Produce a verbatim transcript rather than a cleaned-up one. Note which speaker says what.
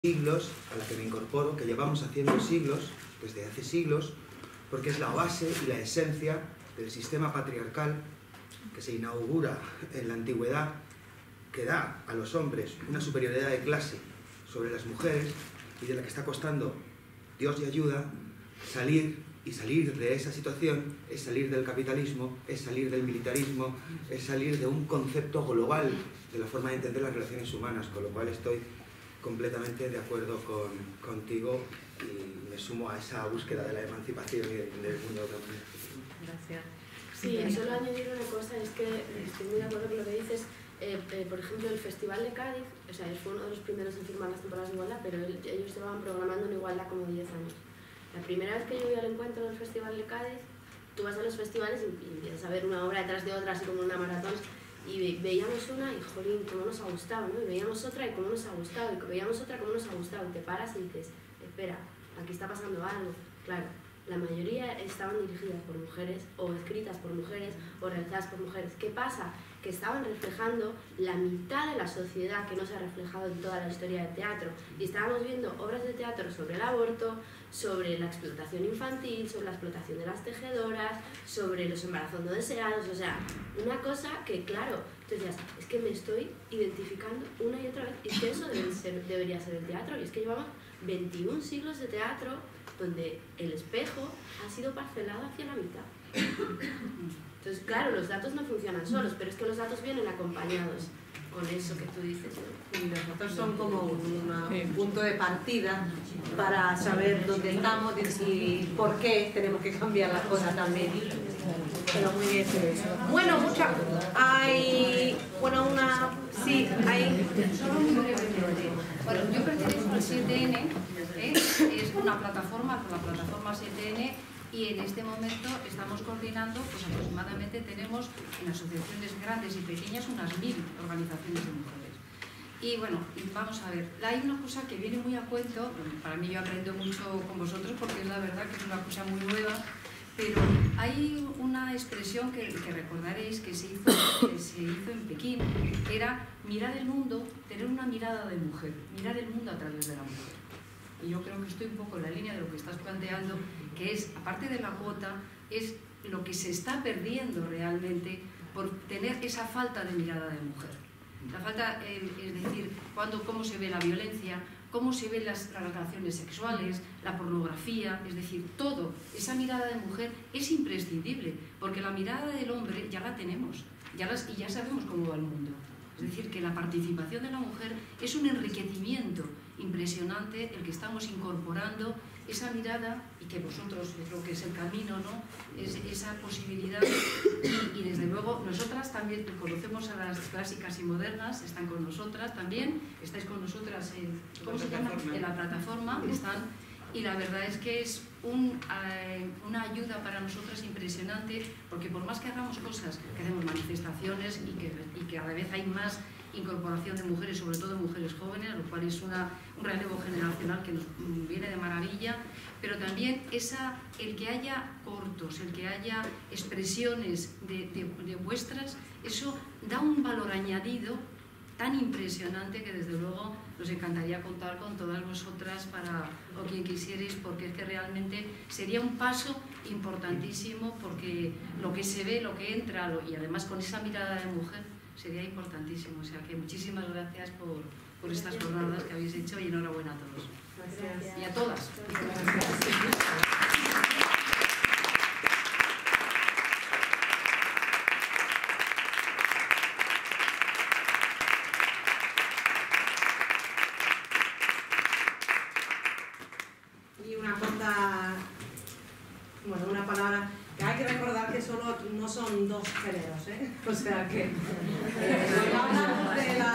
Speaker 1: siglos, a la que me incorporo, que llevamos haciendo siglos, desde hace siglos, porque es la base y la esencia del sistema patriarcal que se inaugura en la antigüedad, que da a los hombres una superioridad de clase sobre las mujeres y de la que está costando Dios y ayuda salir, y salir de esa situación es salir del capitalismo, es salir del militarismo, es salir de un concepto global de la forma de entender las relaciones humanas, con lo cual estoy completamente de acuerdo con, contigo y me sumo a esa búsqueda de la emancipación y del mundo también.
Speaker 2: Gracias.
Speaker 3: Sí, solo añadir una cosa, es que estoy muy de acuerdo con lo que dices. Eh, eh, por ejemplo, el Festival de Cádiz, o sea, él fue uno de los primeros en firmar las temporadas de igualdad, pero él, ellos llevaban programando en igualdad como diez años. La primera vez que yo voy al encuentro del Festival de Cádiz, tú vas a los festivales y, y empiezas a ver una obra detrás de otra, así como una maratón, y ve, veíamos una y, jolín, cómo nos ha gustado, ¿no? Y veíamos otra y cómo nos ha gustado, y veíamos otra cómo nos ha gustado, y te paras y dices, espera, aquí está pasando algo. Claro, la mayoría estaban dirigidas por mujeres, o escritas por mujeres, o realizadas por mujeres. ¿Qué pasa? Que estaban reflejando la mitad de la sociedad que no se ha reflejado en toda la historia del teatro. Y estábamos viendo obras de teatro sobre el aborto, sobre la explotación infantil, sobre la explotación de las tejedoras, sobre los embarazos no deseados, o sea, una cosa que, claro, tú decías, es que me estoy identificando una y otra vez, y es que eso debe ser, debería ser el teatro, y es que llevamos veintiún siglos de teatro donde el espejo ha sido parcelado hacia la mitad. Entonces, claro, los datos no funcionan solos, pero es que los datos vienen acompañados con eso que tú dices, ¿no?
Speaker 2: Y los datos son como una, un punto de partida para saber dónde estamos y por qué tenemos que cambiar las cosas también. Pero muy bien. Bueno, muchas. Hay. Bueno, una. Sí, hay.
Speaker 4: Bueno, yo pertenezco al siete ene, ¿eh? Es una plataforma, la plataforma siete ene, y en este momento estamos coordinando, pues aproximadamente tenemos en asociaciones grandes y pequeñas unas mil organizaciones de mujeres. Y bueno, vamos a ver, hay una cosa que viene muy a cuento, para mí yo aprendo mucho con vosotros porque es la verdad que es una cosa muy nueva, pero hay una expresión que, que recordaréis que se, hizo, que se hizo en Pekín, que era mirar el mundo, tener una mirada de mujer, mirar el mundo a través de la mujer. Y yo creo que estoy un poco en la línea de lo que estás planteando, que es, aparte de la cuota, es lo que se está perdiendo realmente por tener esa falta de mirada de mujer. La falta, eh, es decir, cuando, cómo se ve la violencia, cómo se ven las, las relaciones sexuales, la pornografía, es decir, todo, esa mirada de mujer es imprescindible, porque la mirada del hombre ya la tenemos, ya las, y ya sabemos cómo va el mundo. Es decir, que la participación de la mujer es un enriquecimiento impresionante el que estamos incorporando esa mirada y que vosotros, yo creo que es el camino, ¿no? Es esa posibilidad y, y desde luego nosotras también conocemos a las clásicas y modernas, están con nosotras también, estáis con nosotras en, ¿cómo se llama? En la plataforma, están, y la verdad es que es un, eh, una ayuda para nosotras impresionante, porque por más que hagamos cosas, que hacemos manifestaciones y que, y que a la vez hay más incorporación de mujeres, sobre todo de mujeres jóvenes, lo cual es una, un relevo generacional que nos viene de maravilla, pero también esa, el que haya cortos, el que haya expresiones de, de, de vuestras, eso da un valor añadido tan impresionante que desde luego nos encantaría contar con todas vosotras para, o quien quisierais, porque es que realmente sería un paso importantísimo, porque lo que se ve, lo que entra, lo, y además con esa mirada de mujer, sería importantísimo. O sea que muchísimas gracias por, por estas jornadas que habéis hecho y enhorabuena a todos.
Speaker 3: Gracias.
Speaker 4: Y a todas.
Speaker 2: Y una cosa, bueno, una palabra que hay que recordar que solo no son dos géneros, ¿eh? O sea que eh, cuando hablamos de la